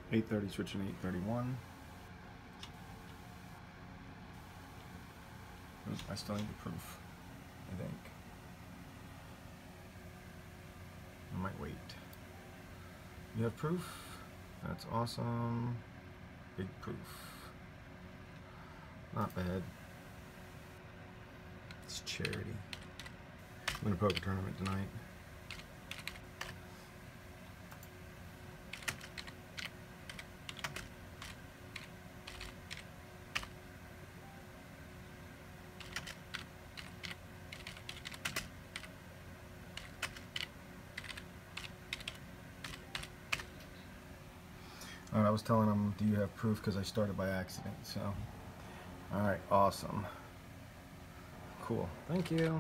830 switching 831. I still need the proof, I think. I might wait. You have proof? That's awesome. Big proof. Not bad. It's charity. I'm in a poker tournament tonight. Alright, I was telling him, do you have proof? Because I started by accident, so. Alright, awesome. Cool. Thank you.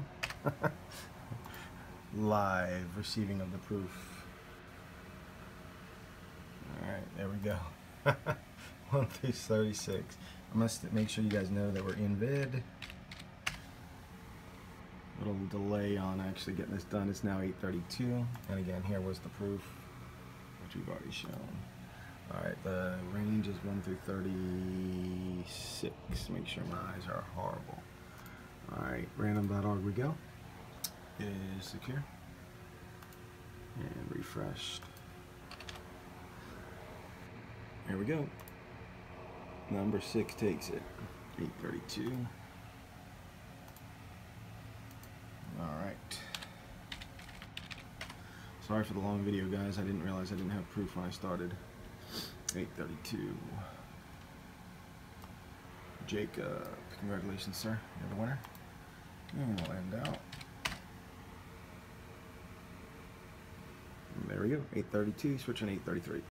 Live receiving of the proof. Alright, there we go. 1 through 36. I must make sure you guys know that we're in vid. Little delay on actually getting this done. It's now 8:32. And again, here was the proof, which we've already shown. Alright, the range is 1 through 36. Make sure my eyes are horrible. Alright, random.org we go. It is secure. And refreshed. There we go. Number 6 takes it. 8:32. Alright. Sorry for the long video, guys. I didn't realize I didn't have proof when I started. 8:32. Jacob, congratulations, sir. You're the winner. And we'll end out. And there we go. 8:32, switching 8:33.